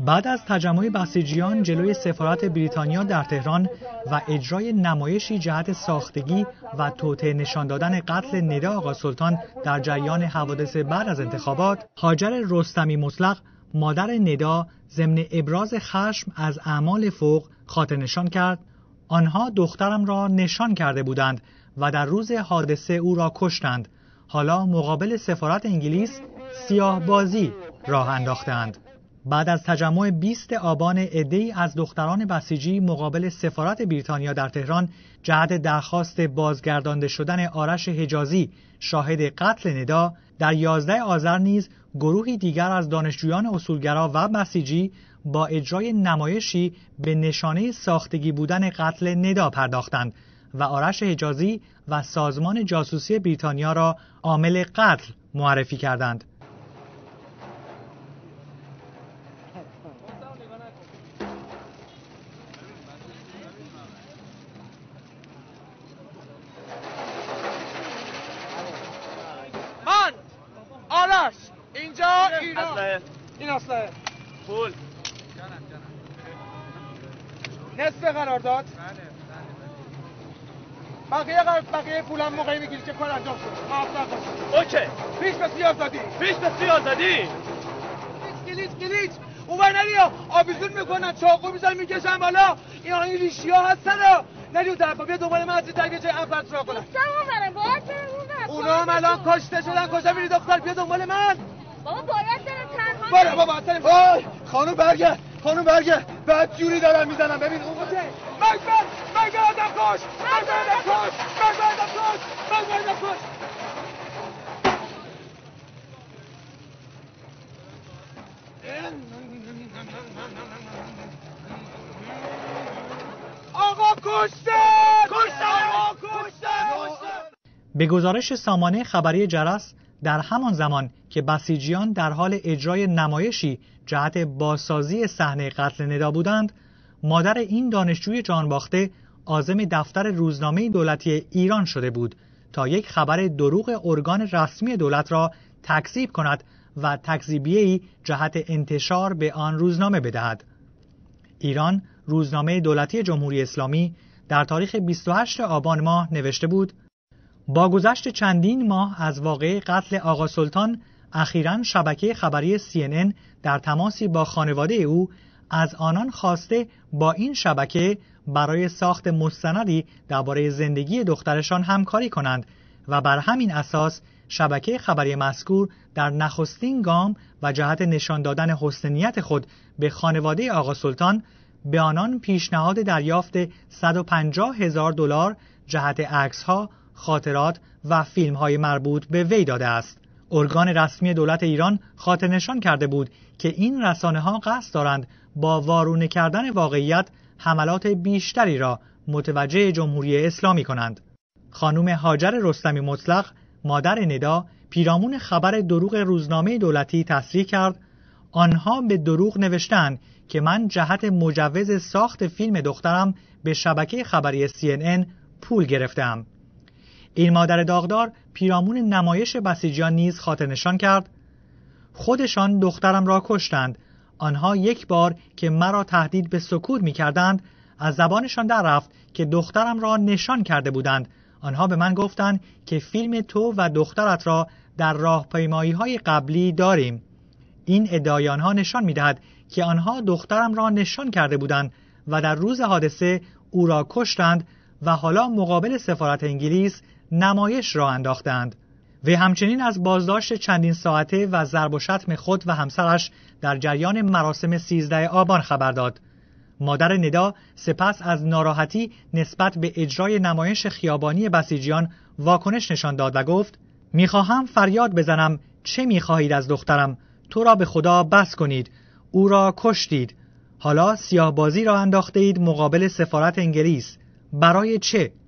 بعد از تجمع بسیجیان جلوی سفارت بریتانیا در تهران و اجرای نمایشی جهت ساختگی و توطئه نشان دادن قتل ندا آقا سلطان در جریان حوادث بعد از انتخابات، هاجر رستمی مطلق مادر ندا ضمن ابراز خشم از اعمال فوق خاطر نشان کرد: آنها دخترم را نشان کرده بودند و در روز حادثه او را کشتند. حالا مقابل سفارت انگلیس سیاه بازی راه انداختند. بعد از تجمع 20 آبان عده‌ای از دختران بسیجی مقابل سفارت بریتانیا در تهران جهت درخواست بازگردانده شدن آرش حجازی شاهد قتل ندا، در 11 آذر نیز گروهی دیگر از دانشجویان اصولگرا و بسیجی با اجرای نمایشی به نشانه ساختگی بودن قتل ندا پرداختند و آرش حجازی و سازمان جاسوسی بریتانیا را عامل قتل معرفی کردند. من آرش اینجا این اصله پول نصف قرارداد بقیه پولم موقعی میگیری که کار انجام شد. موفق باش. اوکی. پیش به سیازادی. گلیچ. اون نریا آویزون میکنن، چاقو میزن میکشن بالا. این ریشیا هستن. نریو در بیا دنبال من از دیگه جای انفرس را کنن. اونا هم الان کشته شدن. کجا میری دختر؟ بیا دنبال من. بابا باید برم تنها. بابا اصلا وای خانم برگرد. بعد جوری دارن میزنن. ببین اون کجه؟ مگه آدم کش. آقا کشته. به گزارش سامانه خبری جرس، در همان زمان که بسیجیان در حال اجرای نمایشی جهت بازسازی صحنه قتل ندا بودند، مادر این دانشجوی جانباخته عازم دفتر روزنامه دولتی ایران شده بود تا یک خبر دروغ ارگان رسمی دولت را تکذیب کند و تکذیبیه‌ای جهت انتشار به آن روزنامه بدهد. ایران، روزنامه دولتی جمهوری اسلامی، در تاریخ 28 آبان ماه نوشته بود: با گذشت چندین ماه از واقعه قتل آقا سلطان، اخیراً شبکه خبری CNN در تماسی با خانواده او از آنان خواسته با این شبکه برای ساخت مستندی درباره زندگی دخترشان همکاری کنند و بر همین اساس شبکه خبری مذکور در نخستین گام و جهت نشان دادن حسن نیت خود به خانواده آقا سلطان به آنان پیشنهاد دریافت $150,000 جهت عکس‌ها، خاطرات و فیلم‌های مربوط به وی داده است. ارگان رسمی دولت ایران خاطر نشان کرده بود که این رسانه‌ها قصد دارند با وارونه کردن واقعیت حملات بیشتری را متوجه جمهوری اسلامی کنند. خانم هاجر رستمی مطلق، مادر ندا، پیرامون خبر دروغ روزنامه دولتی تصریح کرد: آنها به دروغ نوشتند که من جهت مجوز ساخت فیلم دخترم به شبکه خبری CNN پول گرفتم. این مادر داغدار پیرامون نمایش بسیجیان نیز خاطر نشان کرد: خودشان دخترم را کشتند. آنها یک بار که مرا تهدید به سکوت می کردند، از زبانشان در رفت که دخترم را نشان کرده بودند. آنها به من گفتند که فیلم تو و دخترت را در راهپیمایی‌های قبلی داریم. این ادعای آنها نشان می دهد که آنها دخترم را نشان کرده بودند و در روز حادثه او را کشتند و حالا مقابل سفارت انگلیس نمایش را انداختند. و همچنین از بازداشت چندین ساعته و ضرب و شتم خود و همسرش در جریان مراسم 13 آبان خبر داد. مادر ندا سپس از ناراحتی نسبت به اجرای نمایش خیابانی بسیجیان واکنش نشان داد و گفت: میخواهم فریاد بزنم چه میخواهید از دخترم؟ تو را به خدا بس کنید. او را کشتید. حالا سیاه بازی را انداخته اید مقابل سفارت انگلیس. برای چه؟